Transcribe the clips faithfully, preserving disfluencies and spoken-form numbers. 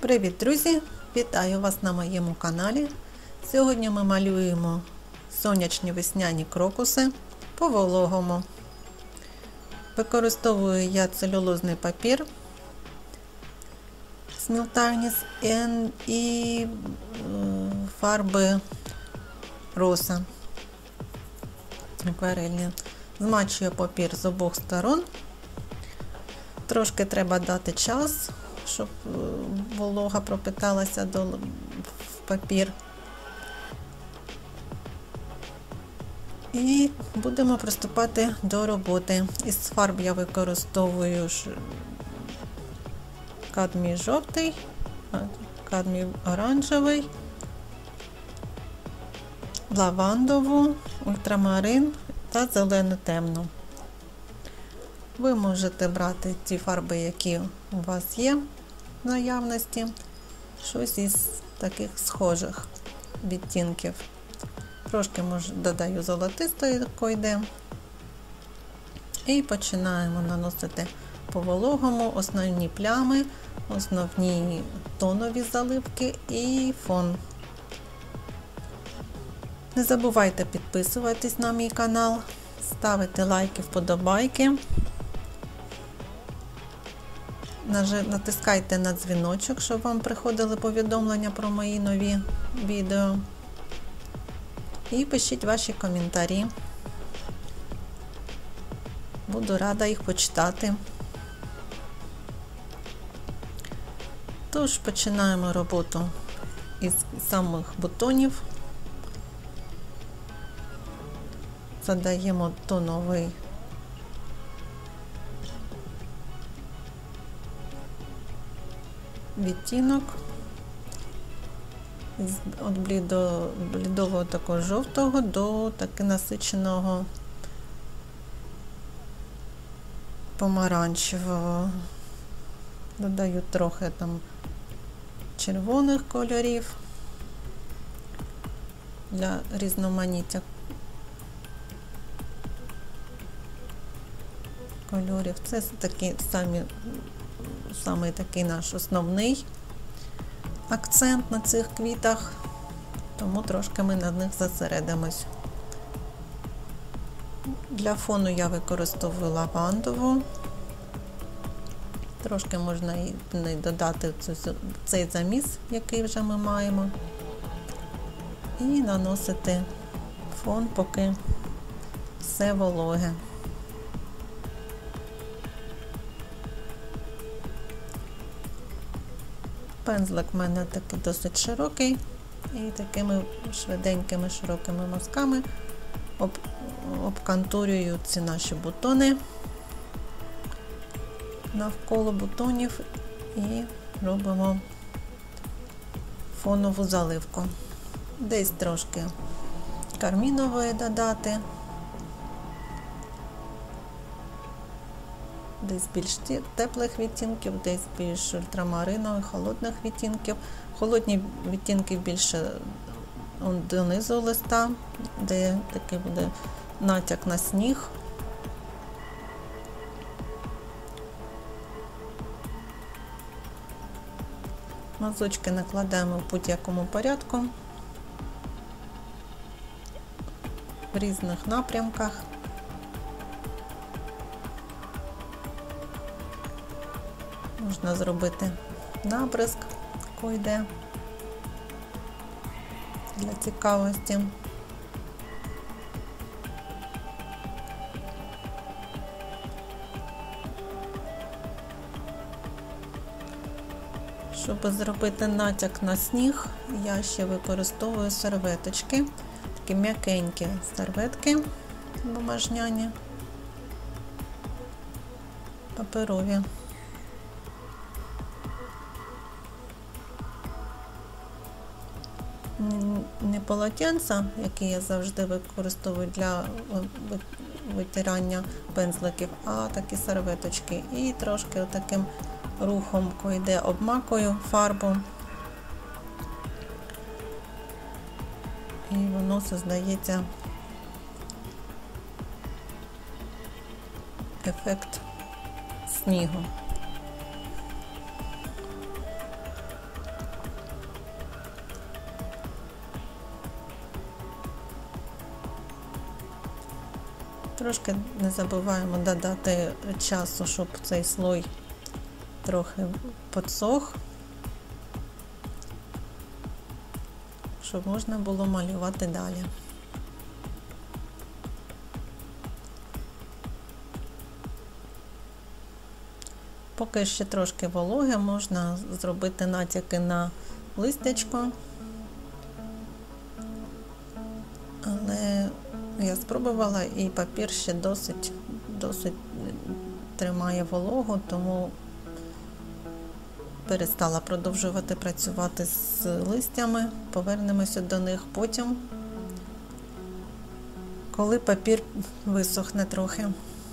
Привіт, друзі! Вітаю вас на моєму каналі. Сьогодні ми малюємо сонячні весняні крокуси по вологому. Використовую я целюлозний папір Смілтарніс і фарби роса акварельні. Змачую папір з обох сторон. Трошки треба дати час, щоб волога пропиталася до в папір. І будемо приступати до роботи. Із фарб я використовую кадмій жовтий, кадмій оранжевий, лавандову, ультрамарин та зелену темну. Ви можете брати ті фарби, які у вас є в наявності, щось із таких схожих відтінків. Трошки може, додаю золотистої койди і починаємо наносити по вологому основні плями, основні тонові заливки і фон. Не забувайте підписуватись на мій канал, ставити лайки, вподобайки. Натискайте на дзвіночок, щоб вам приходили повідомлення про мої нові відео. І пишіть ваші коментарі. Буду рада їх почитати. Тож, починаємо роботу із самих бутонів. Задаємо тоновий відтінок від блідо, блідового такого жовтого до таки насиченого помаранчевого. Додаю трохи там червоних кольорів для різноманіття кольорів. Це такі самі Саме такий наш основний акцент на цих квітах, тому трошки ми на них зосередимось. Для фону я використовую лавандову. Трошки можна і додати цей заміс, який вже ми маємо, і наносити фон, поки все вологе. Пензлик в мене такий досить широкий, і такими швиденькими широкими мазками об, обконтурюю ці наші бутони навколо бутонів і робимо фонову заливку. Десь трошки кармінової додати, десь більш теплих відтінків, десь більш ультрамаринових, холодних відтінків. Холодні відтінки більше донизу листа, де такий буде натяк на сніг. Мазочки накладаємо в будь-якому порядку, в різних напрямках. Можна зробити набризк койде для цікавості. Щоб зробити натяк на сніг, я ще використовую серветочки, такі м'якенькі серветки бумажняні, паперові. Не полотенця, які я завжди використовую для витирання пензликів, а такі серветочки. І трошки отаким рухом койде обмакую фарбу. І воно создається ефект снігу. Трошки не забуваємо додати часу, щоб цей слой трохи підсох, щоб можна було малювати далі. Поки ще трошки вологе, можна зробити натяки на листячко, але я спробувала і папір ще досить, досить тримає вологу, тому перестала продовжувати працювати з листями, повернемося до них потім, коли папір висохне трохи.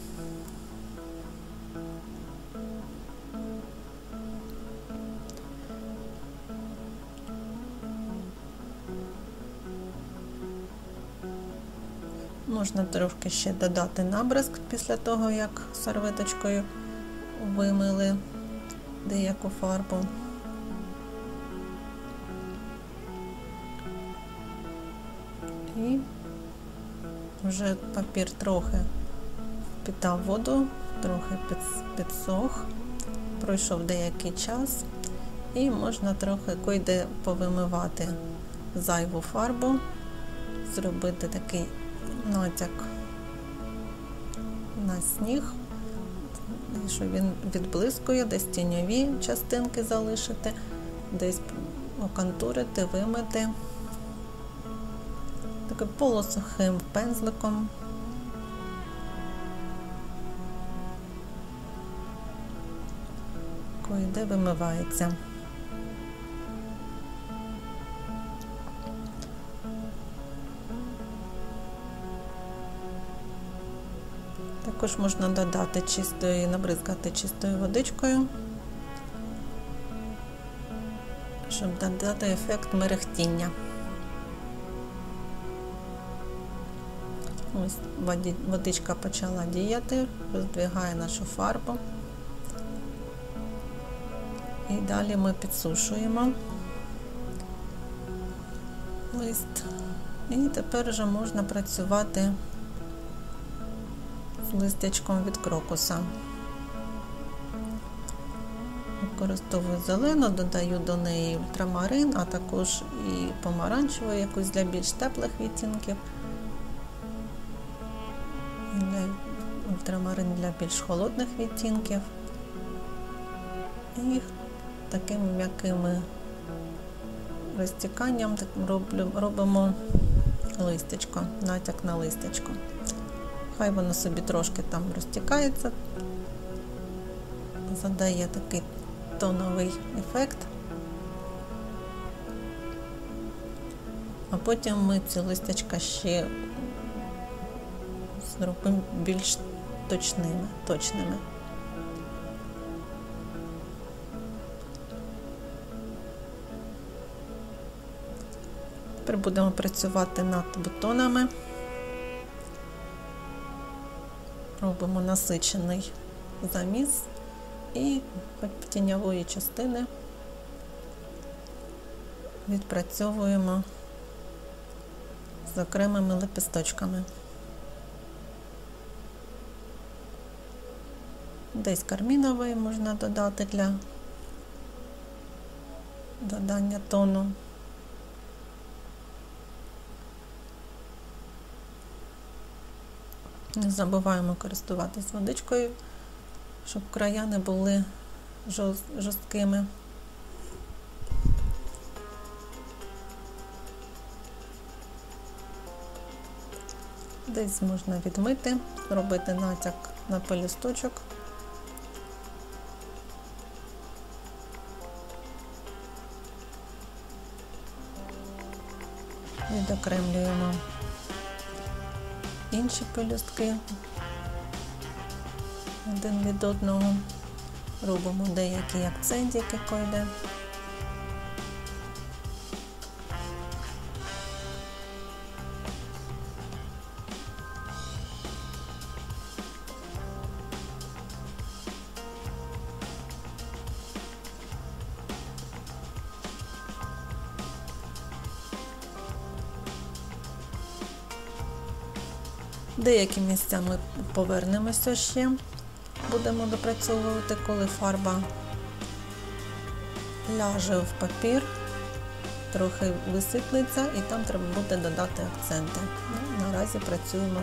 Можна трошки ще додати набризк після того, як серветочкою вимили деяку фарбу. І вже папір трохи впітав воду, трохи підсох, пройшов деякий час і можна трохи койде повимивати зайву фарбу, зробити такий натяк на сніг, щоб він відблискує, десь тіньові частинки залишити, десь оконтурити, вимити. Таким полусухим пензликом. Койде вимивається. Також можна додати чистої, набризкати чистою водичкою, щоб додати ефект мерехтіння. Ось водичка почала діяти, роздвигає нашу фарбу. І далі ми підсушуємо лист. І тепер вже можна працювати з листячком від крокуса. Використовую зелену, додаю до неї ультрамарин, а також і помаранчеву, якусь для більш теплих відтінків. Ультрамарин для більш холодних відтінків. І таким м'яким розтіканням робимо листячко, натяк на листячко. Хай воно собі трошки там розтікається, задає такий тоновий ефект. А потім ми ці листячка ще зробимо більш точними, точними. Тепер будемо працювати над бутонами. Робимо насичений заміс і тіньової частини відпрацьовуємо з окремими лепесточками. Десь карміновий можна додати для додання тону. Не забуваємо користуватись водичкою, щоб края не були жорсткими. Десь можна відмити, робити натяк на пелюсточок. Відокремлюємо інші пелюстки один від одного, робимо деякі акцентики койде. Деякі місця ми повернемося ще, будемо допрацьовувати, коли фарба ляже в папір, трохи висиплеться і там треба буде додати акценти. Ну, наразі працюємо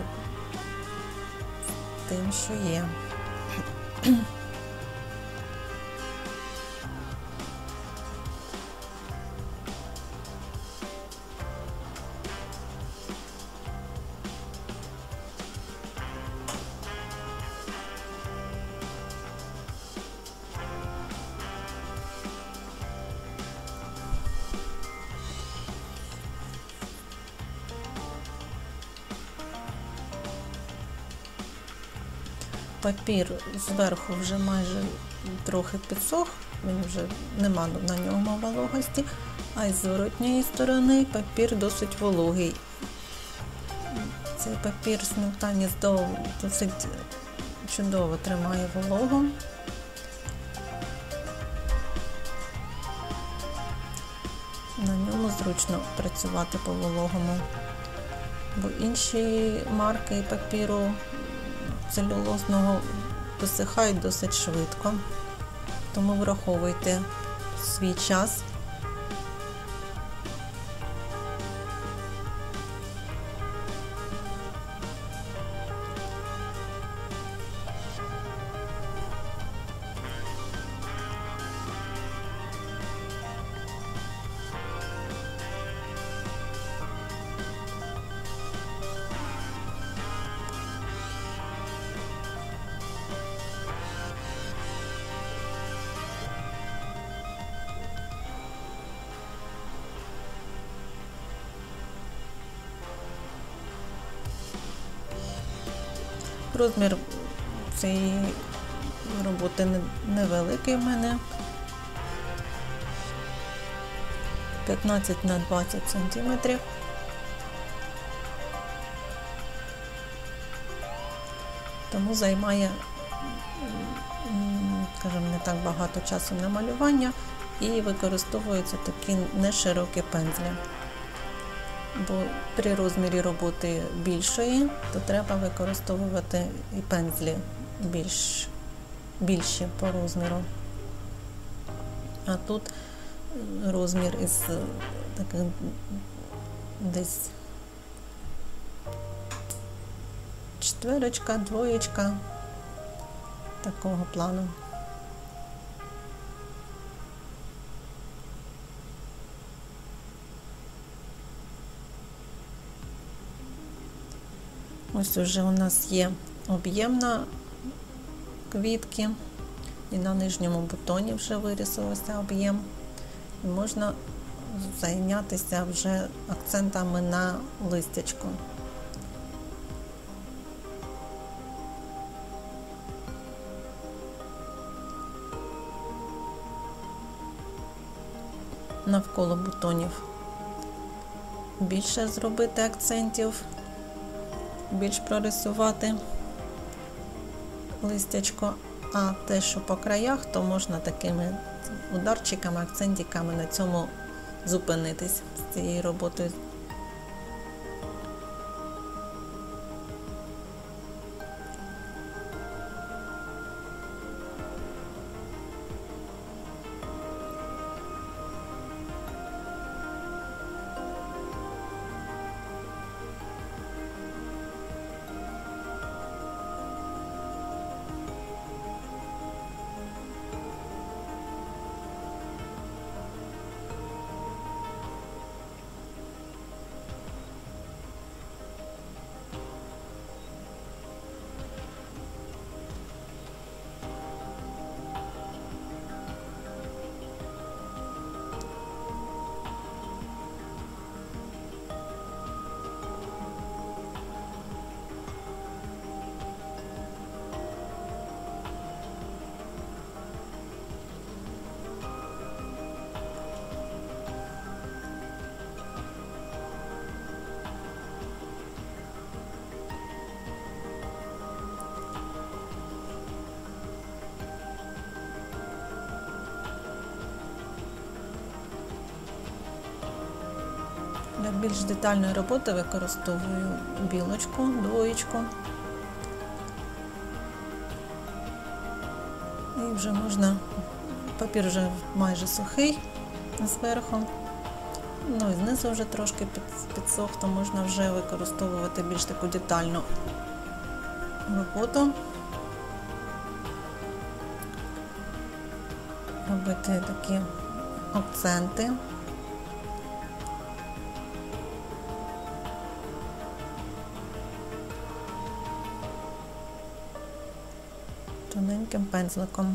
з тим, що є. Папір зверху вже майже трохи підсох, він вже нема на ньому вологості, а з зворотньої сторони папір досить вологий. Цей папір смоктання досить чудово тримає вологу. На ньому зручно працювати по вологому, бо інші марки папіру целюлозного висихають досить швидко, тому враховуйте свій час. Розмір цієї роботи невеликий в мене, п'ятнадцять на двадцять сантиметрів. Тому займає, скажімо, не так багато часу на малювання і використовуються такі неширокі пензлі. Бо при розмірі роботи більшої, то треба використовувати і пензлі більш, більші по розміру. А тут розмір із таких десь четверочка, двоєчка, такого плану. Ось уже у нас є об'єм на квітки, і на нижньому бутоні вже вирісувався об'єм. І можна зайнятися вже акцентами на листячку. Навколо бутонів більше зробити акцентів, більш прорисувати листячко, а те, що по краях, то можна такими ударчиками, акцентиками на цьому зупинитись з цією роботою. Для більш детальної роботи використовую білочку, двоєчку. І вже можна, папір вже майже сухий зверху, ну і знизу вже трошки підсох, то можна вже використовувати більш таку детальну роботу, робити такі акценти. Тоненьким пензликом.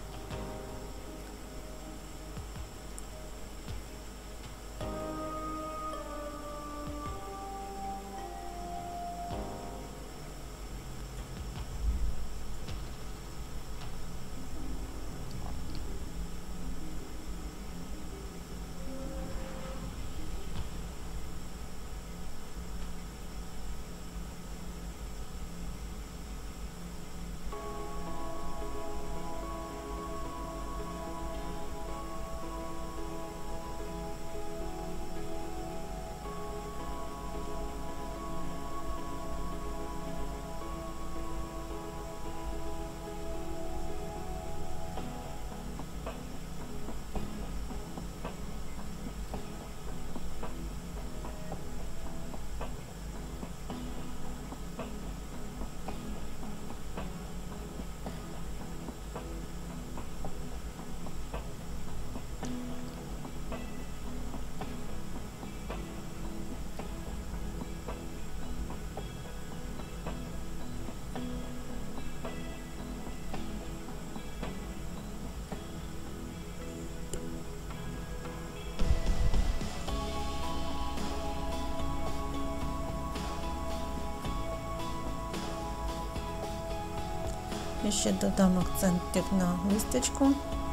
І ще додам акцентів на листячку.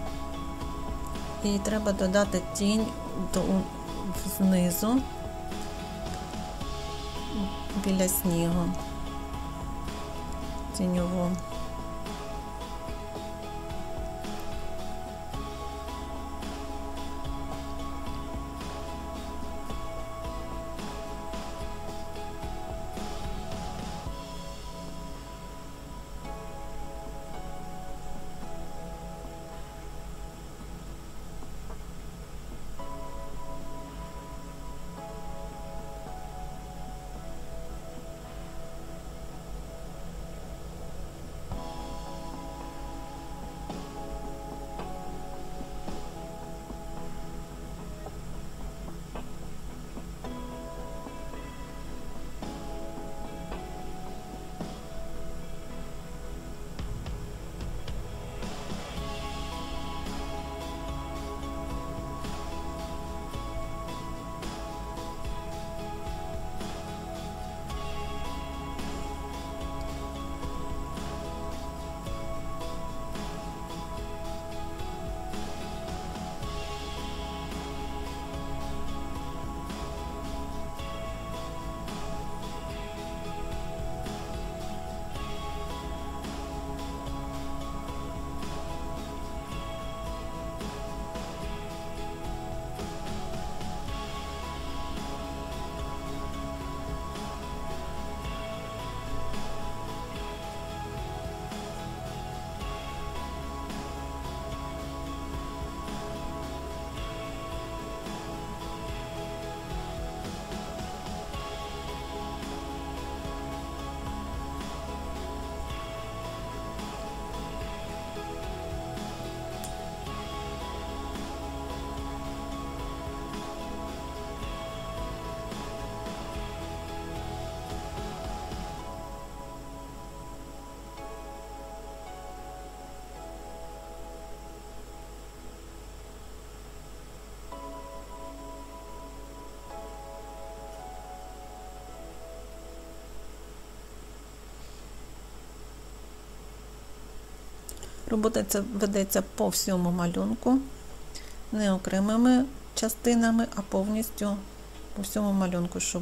І треба додати тінь до, знизу, біля снігу, тіньову. Робота ця ведеться по всьому малюнку, не окремими частинами, а повністю по всьому малюнку, щоб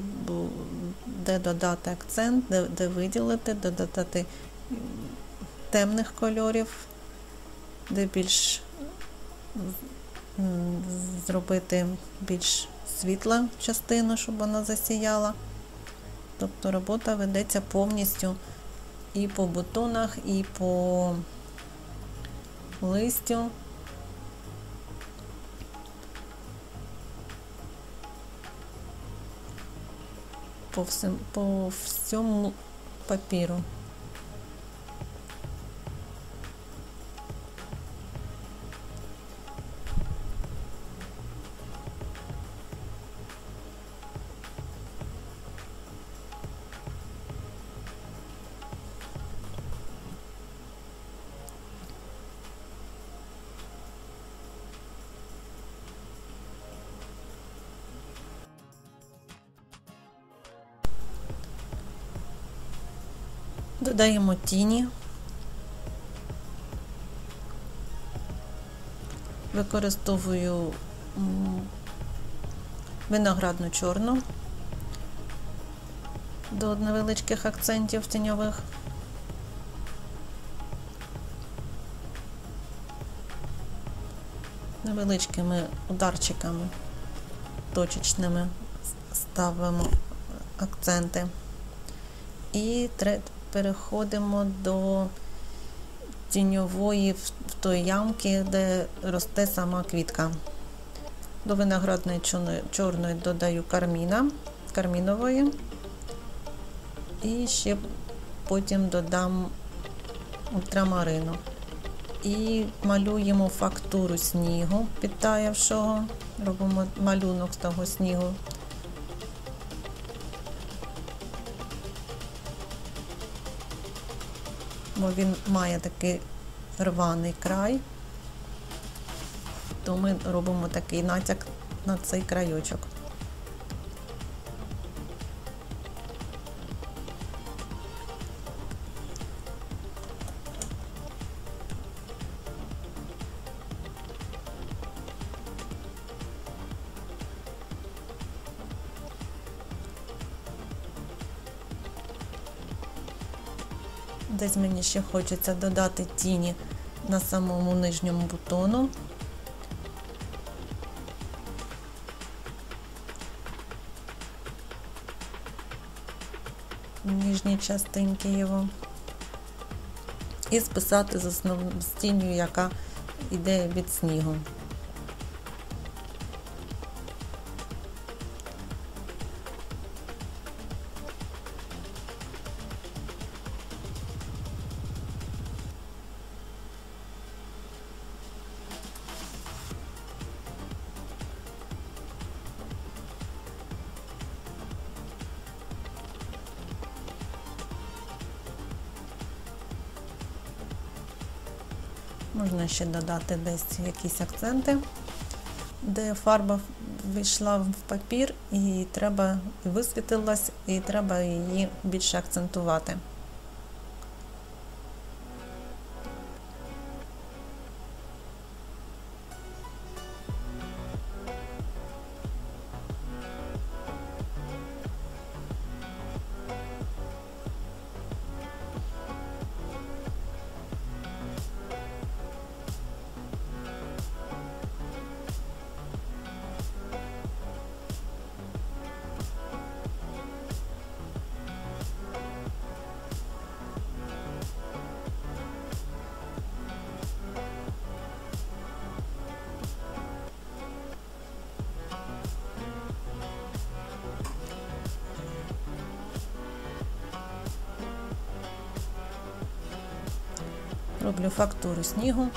де додати акцент, де, де виділити, де додати темних кольорів, де більш зробити більш світла частину, щоб вона засіяла. Тобто робота ведеться повністю і по бутонах, і по листю. По всьому, по всьому папіру. Додаємо тіні. Використовую виноградну чорну до невеличких акцентів тіньових. Невеличкими ударчиками точечними ставимо акценти. І переходимо до тіньової в той ямки, де росте сама квітка. До виноградної чорної додаю карміна, кармінової. І ще потім додам ультрамарину. І малюємо фактуру снігу підтаявшого, робимо малюнок з того снігу. Бо він має такий рваний край, то ми робимо такий натяк на цей крайочок. Десь мені ще хочеться додати тіні на самому нижньому бутону. В нижній частинці його. І списати з основною з тінню, яка йде від снігу. Можна ще додати десь якісь акценти, де фарба війшла в папір і треба і висвітилась, і треба її більше акцентувати. Роблю фактуру снігу.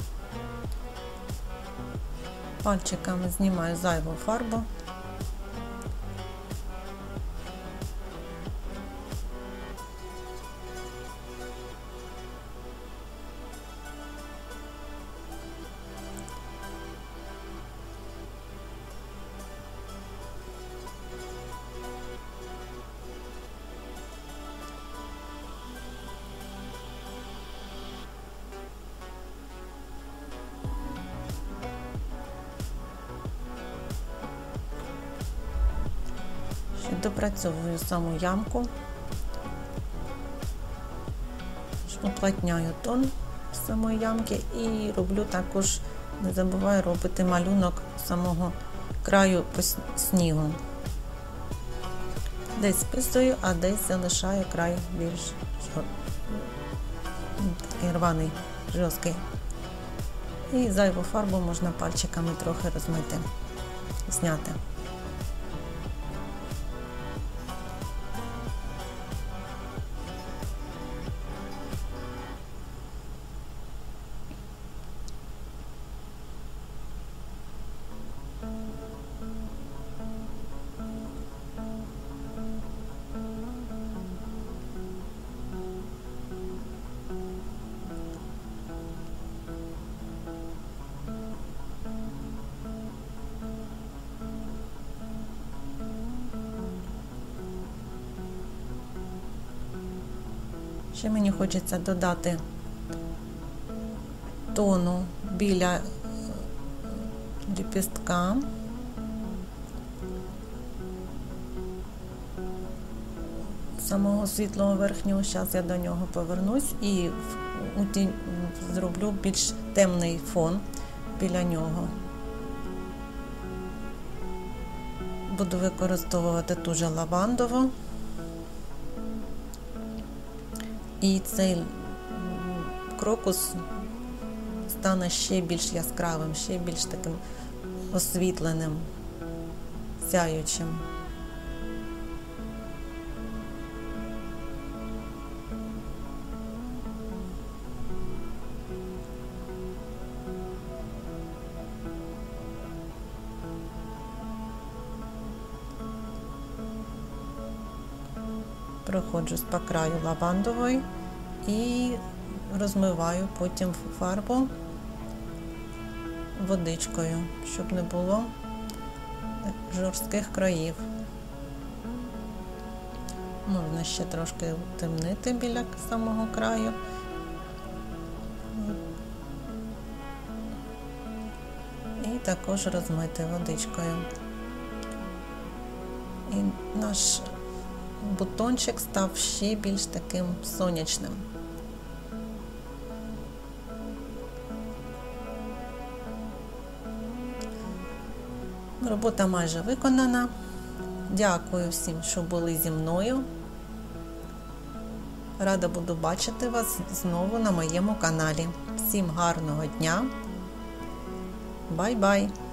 Пальчиками знімаю зайву фарбу. Допрацьовую саму ямку, уплотняю тон самої ямки і роблю також не забуваю робити малюнок самого краю по снігу. Десь списую, а десь залишаю край більш такий рваний, жорсткий. І зайву фарбу можна пальчиками трохи розмити, зняти. Ще мені хочеться додати тону біля ліпістка. Самого світлого верхнього, зараз я до нього повернусь і зроблю більш темний фон біля нього. Буду використовувати ту же лавандову. І цей крокус стане ще більш яскравим, ще більш таким освітленим, сяючим. Проходжусь по краю лавандової і розмиваю потім фарбу водичкою, щоб не було жорстких країв. Можна ще трошки темнити біля самого краю. І також розмити водичкою. І наш бутончик став ще більш таким сонячним. Робота майже виконана. Дякую всім, що були зі мною. Рада буду бачити вас знову на моєму каналі. Всім гарного дня. Бай-бай!